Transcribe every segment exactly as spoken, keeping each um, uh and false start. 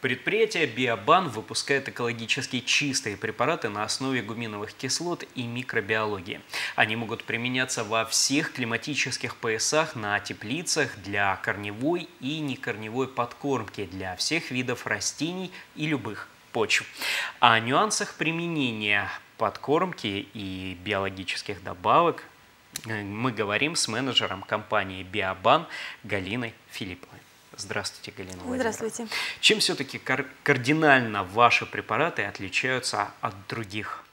Предприятие «Биобан» выпускает экологически чистые препараты на основе гуминовых кислот и микробиологии. Они могут применяться во всех климатических поясах, на теплицах, для корневой и некорневой подкормки, для всех видов растений и любых почв. О нюансах применения подкормки и биологических добавок мы говорим с менеджером компании «Биобан» Галиной Филипповой. Здравствуйте, Галина Владимировна. Здравствуйте. Чем все-таки кар кардинально ваши препараты отличаются от других?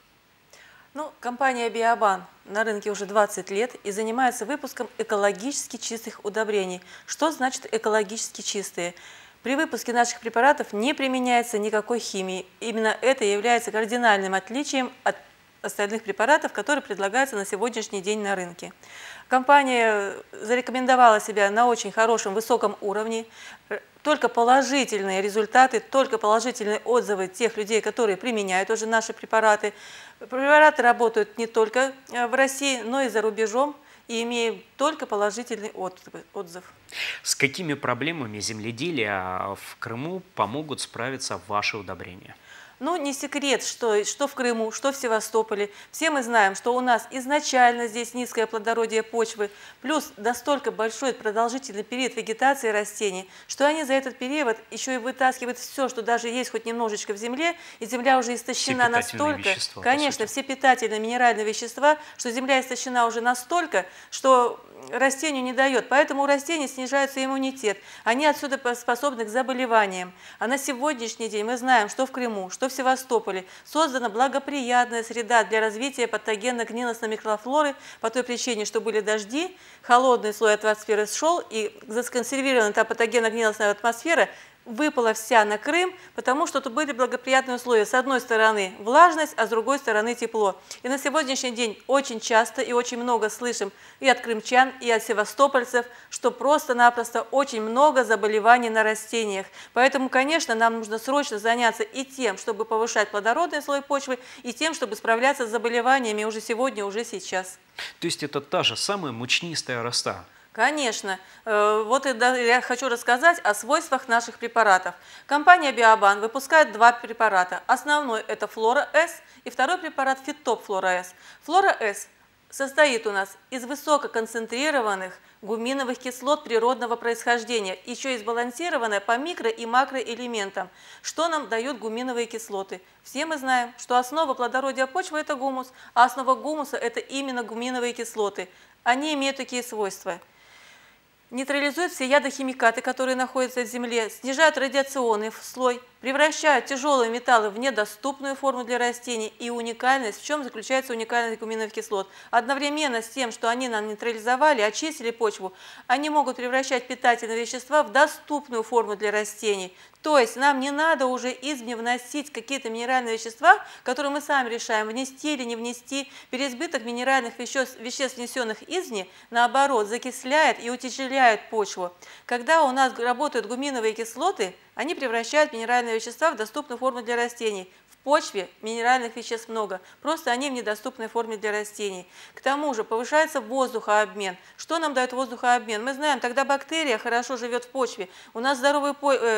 Ну, компания «Биобан» на рынке уже двадцать лет и занимается выпуском экологически чистых удобрений. Что значит экологически чистые? При выпуске наших препаратов не применяется никакой химии. Именно это является кардинальным отличием от остальных препаратов, которые предлагаются на сегодняшний день на рынке. Компания зарекомендовала себя на очень хорошем, высоком уровне. Только положительные результаты, только положительные отзывы тех людей, которые применяют уже наши препараты. Препараты работают не только в России, но и за рубежом, и имеют только положительный отзыв. С какими проблемами земледелия в Крыму помогут справиться ваши удобрения? Ну, не секрет, что, что в Крыму, что в Севастополе. Все мы знаем, что у нас изначально здесь низкое плодородие почвы, плюс настолько большой продолжительный период вегетации растений, что они за этот период еще и вытаскивают все, что даже есть хоть немножечко в земле, и земля уже истощена настолько, вещества, конечно, все питательные минеральные вещества, что земля истощена уже настолько, что растению не дает. Поэтому у растений снижается иммунитет. Они отсюда способны к заболеваниям. А на сегодняшний день мы знаем, что в Крыму, что в Севастополе создана благоприятная среда для развития патогенно-гнилостной микрофлоры по той причине, что были дожди, холодный слой атмосферы сшел, и законсервированная та патогенно-гнилостная атмосфера выпала вся на Крым, потому что тут были благоприятные условия. С одной стороны влажность, а с другой стороны тепло. И на сегодняшний день очень часто и очень много слышим и от крымчан, и от севастопольцев, что просто-напросто очень много заболеваний на растениях. Поэтому, конечно, нам нужно срочно заняться и тем, чтобы повышать плодородный слой почвы, и тем, чтобы справляться с заболеваниями уже сегодня, уже сейчас. То есть это та же самая мучнистая роста? Конечно. Вот я хочу рассказать о свойствах наших препаратов. Компания «Биобан» выпускает два препарата. Основной – это «Флора-С», и второй препарат – «Фиттоп Флора-С». «Флора-С» состоит у нас из высококонцентрированных гуминовых кислот природного происхождения, еще и сбалансированная по микро- и макроэлементам. Что нам дают гуминовые кислоты? Все мы знаем, что основа плодородия почвы – это гумус, а основа гумуса – это именно гуминовые кислоты. Они имеют такие свойства. Нейтрализуют все ядохимикаты, которые находятся в земле, снижают радиационный слой, превращают тяжелые металлы в недоступную форму для растений. И уникальность, в чем заключается уникальность гуминовых кислот? Одновременно с тем, что они нам нейтрализовали, очистили почву, они могут превращать питательные вещества в доступную форму для растений. То есть нам не надо уже извне вносить какие-то минеральные вещества, которые мы сами решаем, внести или не внести. Переизбыток минеральных веществ, веществ, внесенных извне, наоборот, закисляет и утяжеляет почву. Когда у нас работают гуминовые кислоты, они превращают минеральные вещества в доступную форму для растений. В почве минеральных веществ много, просто они в недоступной форме для растений. К тому же повышается воздухообмен. Что нам дает воздухообмен? Мы знаем, тогда бактерия хорошо живет в почве, у нас здоровые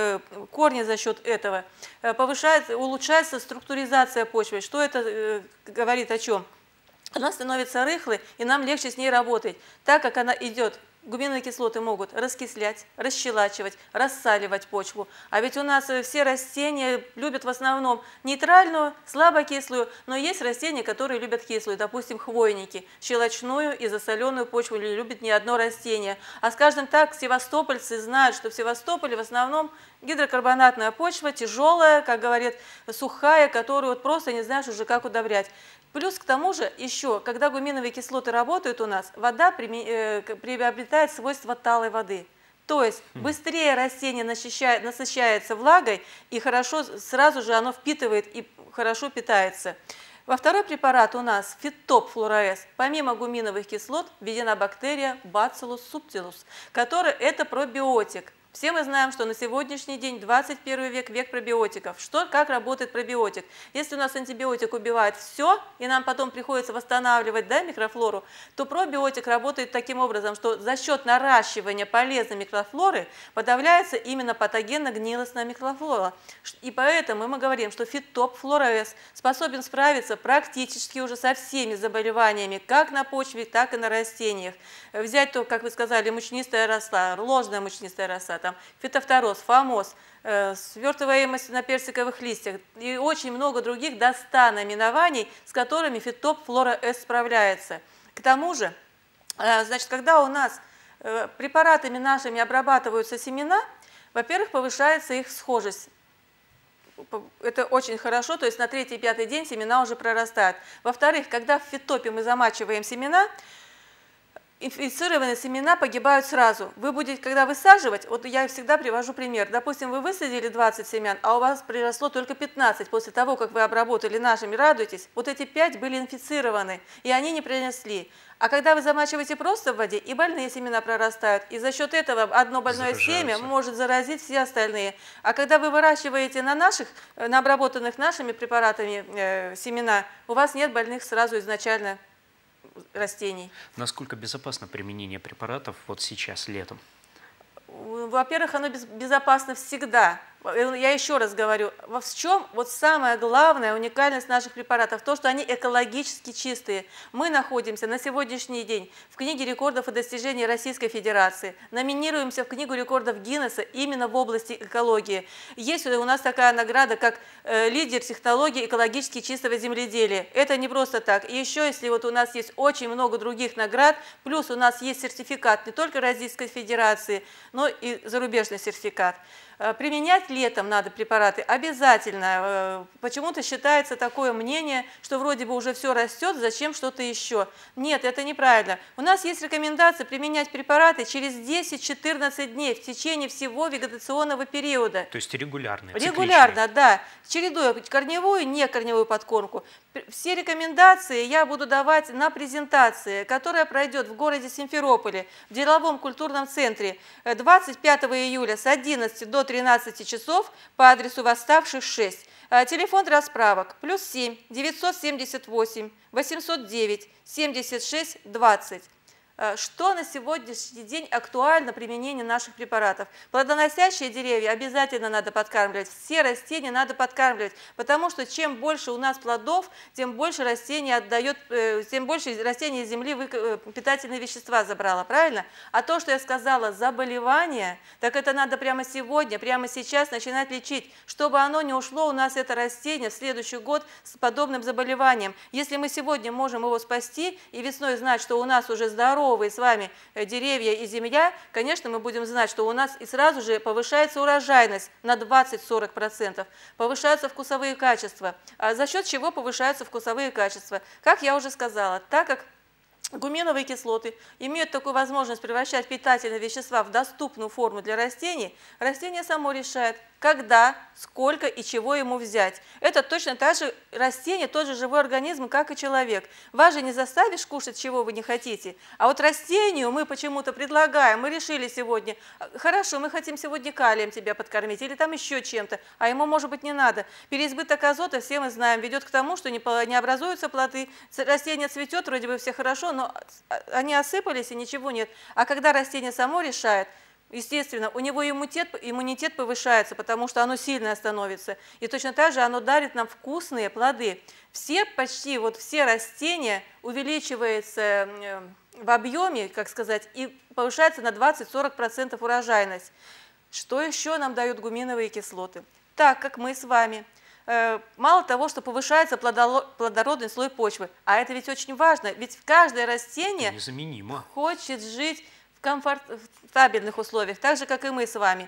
корни за счет этого. Повышается, улучшается структуризация почвы. Что это говорит о чем? Она становится рыхлой, и нам легче с ней работать, так как она идет. Гуминовые кислоты могут раскислять, расщелачивать, рассаливать почву. А ведь у нас все растения любят в основном нейтральную, слабокислую, но есть растения, которые любят кислую, допустим, хвойники, щелочную и засоленную почву не любит ни одно растение. А скажем так, севастопольцы знают, что в Севастополе в основном гидрокарбонатная почва, тяжелая, как говорят, сухая, которую вот просто не знаешь уже как удобрять. Плюс к тому же еще, когда гуминовые кислоты работают у нас, вода приобретает свойства талой воды. То есть быстрее растение насыщается влагой, и хорошо, сразу же оно впитывает и хорошо питается. Во второй препарат у нас «Фиттоп Флора-С». Помимо гуминовых кислот введена бактерия Bacillus subtilus, которая это пробиотик. Все мы знаем, что на сегодняшний день двадцать первый век, век пробиотиков. Что, как работает пробиотик? Если у нас антибиотик убивает все, и нам потом приходится восстанавливать, да, микрофлору, то пробиотик работает таким образом, что за счет наращивания полезной микрофлоры подавляется именно патогенно-гнилостная микрофлора. И поэтому мы говорим, что Фиттоп Флора С способен справиться практически уже со всеми заболеваниями, как на почве, так и на растениях. Взять то, как вы сказали, мучнистая роса, ложная мучнистая роса, там, фитофтороз, фомоз, э, свертываемость на персиковых листьях и очень много других до ста наименований, с которыми Фиттоп Флора С справляется. К тому же, э, значит, когда у нас э, препаратами нашими обрабатываются семена, во-первых, повышается их схожесть. Это очень хорошо, то есть на третий-пятый день семена уже прорастают. Во-вторых, когда в фиттопе мы замачиваем семена, инфицированные семена погибают сразу. Вы будете, когда высаживать, вот я всегда привожу пример. Допустим, вы высадили двадцать семян, а у вас приросло только пятнадцать. После того, как вы обработали нашими, радуйтесь, вот эти пять были инфицированы, и они не принесли. А когда вы замачиваете просто в воде, и больные семена прорастают, и за счет этого одно больное семя может заразить все остальные. А когда вы выращиваете на наших, на обработанных нашими препаратами э, семена, у вас нет больных сразу изначально растений. Насколько безопасно применение препаратов вот сейчас, летом? Во-первых, оно безопасно всегда. Я еще раз говорю, в чем вот самая главная уникальность наших препаратов? То, что они экологически чистые. Мы находимся на сегодняшний день в книге рекордов и достижений Российской Федерации. Номинируемся в книгу рекордов Гиннесса именно в области экологии. Есть у нас такая награда, как э, лидер технологий экологически чистого земледелия. Это не просто так. И еще, если вот у нас есть очень много других наград, плюс у нас есть сертификат не только Российской Федерации, но и зарубежный сертификат. Применять летом надо препараты обязательно. Почему-то считается такое мнение, что вроде бы уже все растет, зачем что-то еще. Нет, это неправильно. У нас есть рекомендация применять препараты через десять-четырнадцать дней в течение всего вегетационного периода. То есть регулярно? Регулярно, да. Чередуя корневую и некорневую подкормку. Все рекомендации я буду давать на презентации, которая пройдет в городе Симферополе, в деловом культурном центре двадцать пятого июля с одиннадцати до тринадцати часов по адресу Восставших шесть. Телефон для справок плюс семь девятьсот семьдесят восемь восемьсот девять семьдесят шесть двадцать. Что на сегодняшний день актуально применение наших препаратов? Плодоносящие деревья обязательно надо подкармливать, все растения надо подкармливать, потому что чем больше у нас плодов, тем больше растение отдает, тем больше растение из земли питательные вещества забрало, правильно? А то, что я сказала, заболевание, так это надо прямо сегодня, прямо сейчас начинать лечить, чтобы оно не ушло у нас, это растение, в следующий год с подобным заболеванием. Если мы сегодня можем его спасти и весной знать, что у нас уже здоровый с вами деревья и земля, конечно, мы будем знать, что у нас и сразу же повышается урожайность на двадцать-сорок процентов, повышаются вкусовые качества. А за счет чего повышаются вкусовые качества? Как я уже сказала, так как гуминовые кислоты имеют такую возможность превращать питательные вещества в доступную форму для растений, растение само решает, когда, сколько и чего ему взять. Это точно так же растение, тот же живой организм, как и человек. Вас же не заставишь кушать, чего вы не хотите. А вот растению мы почему-то предлагаем, мы решили сегодня, хорошо, мы хотим сегодня калием тебя подкормить или там еще чем-то, а ему, может быть, не надо. Переизбыток азота, все мы знаем, ведет к тому, что не, не образуются плоды, растение цветет, вроде бы все хорошо, но они осыпались и ничего нет. А когда растение само решает, естественно, у него иммунитет, иммунитет повышается, потому что оно сильное становится. И точно так же оно дарит нам вкусные плоды. Все, почти вот все растения увеличиваются в объеме, как сказать, и повышается на двадцать-сорок процентов урожайность. Что еще нам дают гуминовые кислоты? Так как мы с вами, мало того, что повышается плодородный слой почвы, а это ведь очень важно, ведь каждое растение незаменимо хочет жить в комфортабельных условиях, так же, как и мы с вами.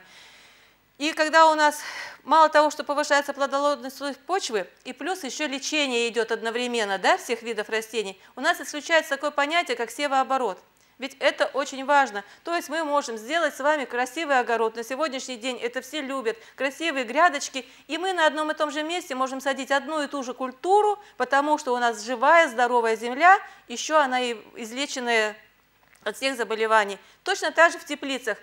И когда у нас мало того, что повышается плодородный слой почвы, и плюс еще лечение идет одновременно, да, всех видов растений, у нас исключается такое понятие, как севооборот. Ведь это очень важно. То есть мы можем сделать с вами красивый огород. На сегодняшний день это все любят. Красивые грядочки. И мы на одном и том же месте можем садить одну и ту же культуру, потому что у нас живая, здоровая земля, еще она и излеченная от всех заболеваний. Точно так же в теплицах.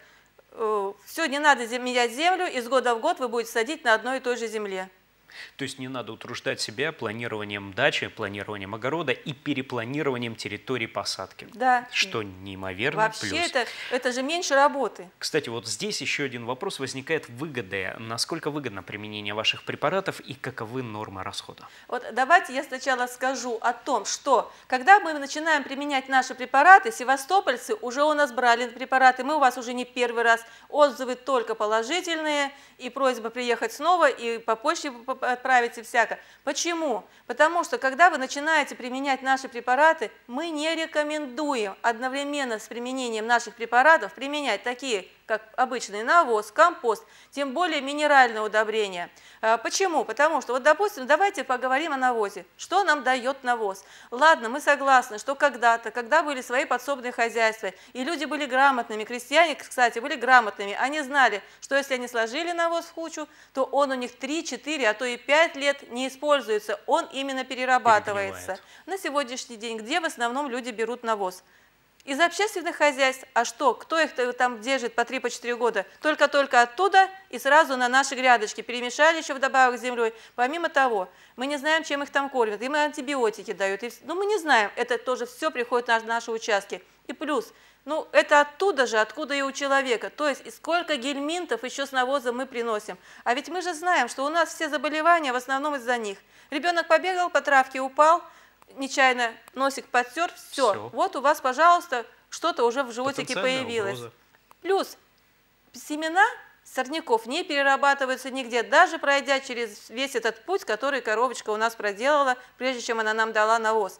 все, не надо менять землю, из года в год вы будете садить на одной и той же земле. То есть не надо утруждать себя планированием дачи, планированием огорода и перепланированием территории посадки. Да. Что неимоверный Вообще плюс. Это, это же меньше работы. Кстати, вот здесь еще один вопрос возникает: выгоды. Насколько выгодно применение ваших препаратов и каковы нормы расхода? Вот давайте я сначала скажу о том, что когда мы начинаем применять наши препараты, севастопольцы уже у нас брали препараты, мы у вас уже не первый раз, отзывы только положительные, и просьба приехать снова, и по почте отправить и всяко. Почему? Потому что, когда вы начинаете применять наши препараты, мы не рекомендуем одновременно с применением наших препаратов применять такие, как обычный навоз, компост, тем более минеральное удобрение. Почему? Потому что, вот, допустим, давайте поговорим о навозе. Что нам дает навоз? Ладно, мы согласны, что когда-то, когда были свои подсобные хозяйства, и люди были грамотными, крестьяне, кстати, были грамотными, они знали, что если они сложили навоз в кучу, то он у них три-четыре, а то и пять лет не используется, он именно перерабатывается. На сегодняшний день где в основном люди берут навоз? Из общественных хозяйств. А что? Кто их там держит по три-четыре года? Только-только оттуда и сразу на наши грядочки. Перемешали еще вдобавок с землей. Помимо того, мы не знаем, чем их там кормят. Им антибиотики дают. И, ну, мы не знаем. Это тоже все приходит на наши участки. И плюс, ну, это оттуда же, откуда и у человека. То есть, и сколько гельминтов еще с навозом мы приносим. А ведь мы же знаем, что у нас все заболевания в основном из-за них. Ребенок побегал по травке, упал, нечаянно носик подтер, все. все. Вот у вас, пожалуйста, что-то уже в животике появилось. Угроза. Плюс семена сорняков не перерабатываются нигде, даже пройдя через весь этот путь, который коровочка у нас проделала, прежде чем она нам дала навоз.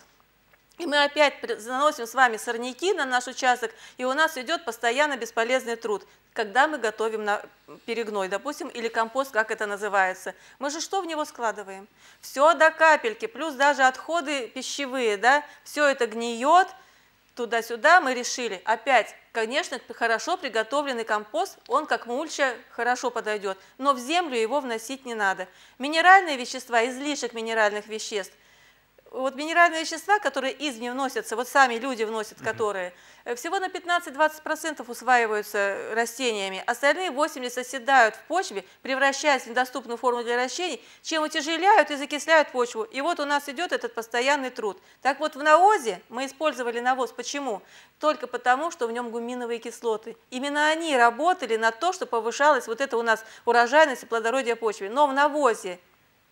И мы опять заносим с вами сорняки на наш участок, и у нас идет постоянно бесполезный труд. Когда мы готовим на перегной, допустим, или компост, как это называется, мы же что в него складываем? Все до капельки, плюс даже отходы пищевые, да, все это гниет, туда-сюда мы решили. Опять, конечно, хорошо приготовленный компост, он как мульча хорошо подойдет, но в землю его вносить не надо. Минеральные вещества, излишек минеральных веществ, вот минеральные вещества, которые извне вносятся, вот сами люди вносят, mm-hmm. которые, всего на пятнадцать-двадцать процентов усваиваются растениями, остальные восемьдесят процентов оседают в почве, превращаясь в недоступную форму для растений, чем утяжеляют и закисляют почву. И вот у нас идет этот постоянный труд. Так вот, в навозе мы использовали навоз. Почему? Только потому, что в нем гуминовые кислоты. Именно они работали на то, что повышалась вот эта у нас урожайность и плодородие почвы. Но в навозе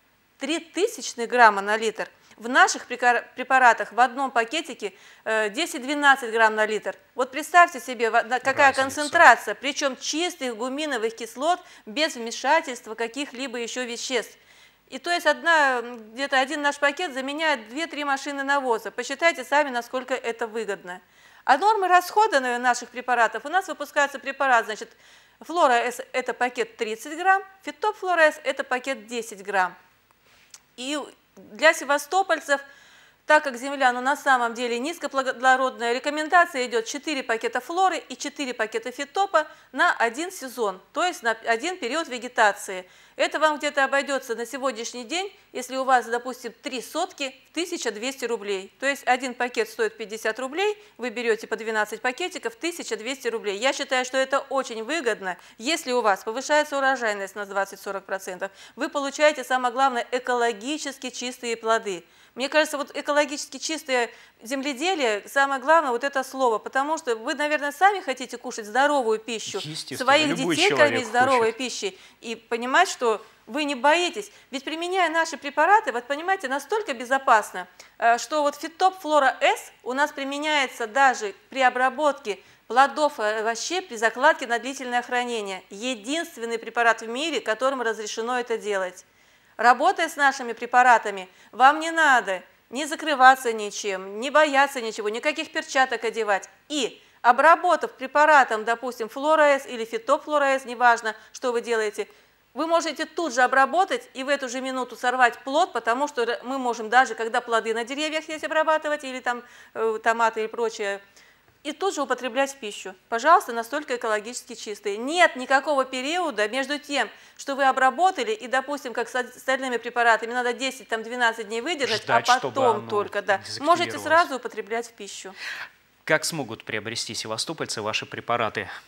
три тысячных грамма на литр. В наших препаратах в одном пакетике десять-двенадцать грамм на литр. Вот представьте себе, какая Разница. концентрация, причем чистых гуминовых кислот без вмешательства каких-либо еще веществ. И то есть одна, где-то один наш пакет заменяет две-три машины навоза. Посчитайте сами, насколько это выгодно. А нормы расхода наших препаратов, у нас выпускается препарат, значит, Флора С это пакет тридцать грамм, Фитоп Флора С это пакет десять грамм. И для севастопольцев, так как земля ну, на самом деле низкоплодородная, рекомендация идет четыре пакета флоры и четыре пакета фитопа на один сезон, то есть на один период вегетации. Это вам где-то обойдется на сегодняшний день, если у вас, допустим, три сотки, в тысячу двести рублей. То есть один пакет стоит пятьдесят рублей, вы берете по двенадцать пакетиков, тысяча двести рублей. Я считаю, что это очень выгодно. Если у вас повышается урожайность на двадцать-сорок процентов, вы получаете, самое главное, экологически чистые плоды. Мне кажется, вот экологически чистое земледелие, самое главное, вот это слово, потому что вы, наверное, сами хотите кушать здоровую пищу, своих детей кормить здоровой пищей и понимать, что вы не боитесь. Ведь применяя наши препараты, вот понимаете, настолько безопасно, что вот Фитоп Флора С у нас применяется даже при обработке плодов и овощей при закладке на длительное хранение. Единственный препарат в мире, которым разрешено это делать. Работая с нашими препаратами, вам не надо не закрываться ничем, не бояться ничего, никаких перчаток одевать. И обработав препаратом, допустим, Флора С или Фитоп Флора С, неважно, что вы делаете, вы можете тут же обработать и в эту же минуту сорвать плод, потому что мы можем даже, когда плоды на деревьях есть, обрабатывать, или там э, томаты и прочее, и тут же употреблять в пищу. Пожалуйста, настолько экологически чистые. Нет никакого периода между тем, что вы обработали, и, допустим, как с остальными препаратами, надо десять-двенадцать дней выдержать, ждать, а потом только, да, можете сразу употреблять в пищу. Как смогут приобрести севастопольцы ваши препараты?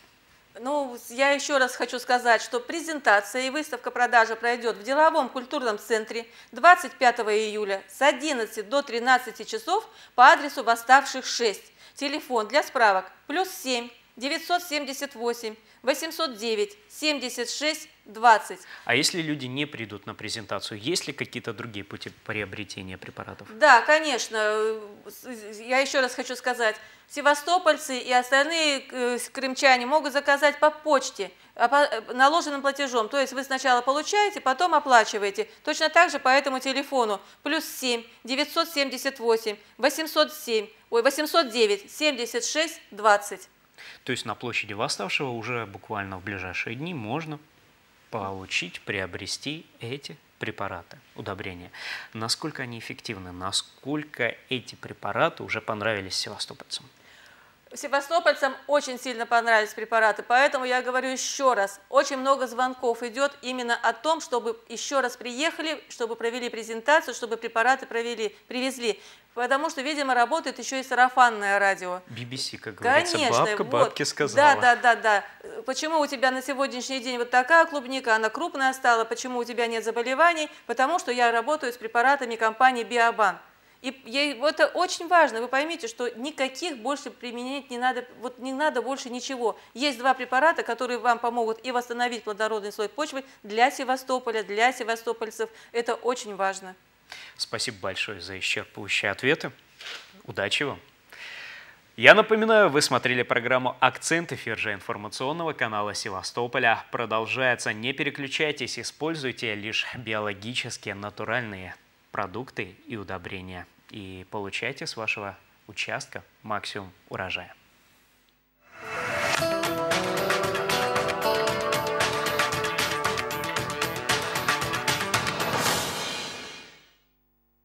Ну, я еще раз хочу сказать, что презентация и выставка продажи пройдет в деловом культурном центре двадцать пятого июля с одиннадцати до тринадцати часов по адресу Восставших шесть. Телефон для справок плюс семь девятьсот семьдесят восемь восемьсот девять семьдесят шесть двадцать. А если люди не придут на презентацию, есть ли какие-то другие пути приобретения препаратов? Да, конечно. Я еще раз хочу сказать, севастопольцы и остальные крымчане могут заказать по почте наложенным платежом. То есть вы сначала получаете, потом оплачиваете. Точно так же по этому телефону плюс семь девятьсот семьдесят восемь восемьсот семь, ой, восемьсот девять семьдесят шесть двадцать. То есть на площади Восставшего уже буквально в ближайшие дни можно получить, приобрести эти препараты, удобрения. Насколько они эффективны, насколько эти препараты уже понравились севастопольцам? Севастопольцам очень сильно понравились препараты, поэтому я говорю еще раз, очень много звонков идет именно о том, чтобы еще раз приехали, чтобы провели презентацию, чтобы препараты провели, привезли. Потому что, видимо, работает еще и сарафанное радио. би би си, как говорится, конечно, бабка вот, бабке сказала. Да, да, да, да. Почему у тебя на сегодняшний день вот такая клубника, она крупная стала, почему у тебя нет заболеваний? Потому что я работаю с препаратами компании Биобан. И ей, вот это очень важно, вы поймите, что никаких больше применять не надо, вот не надо больше ничего. Есть два препарата, которые вам помогут и восстановить плодородный слой почвы для Севастополя, для севастопольцев. Это очень важно. Спасибо большое за исчерпывающие ответы. Удачи вам. Я напоминаю, вы смотрели программу «Акцент», эфир же информационного канала Севастополя. Продолжается. Не переключайтесь, используйте лишь биологические, натуральные продукты и удобрения. И получайте с вашего участка максимум урожая.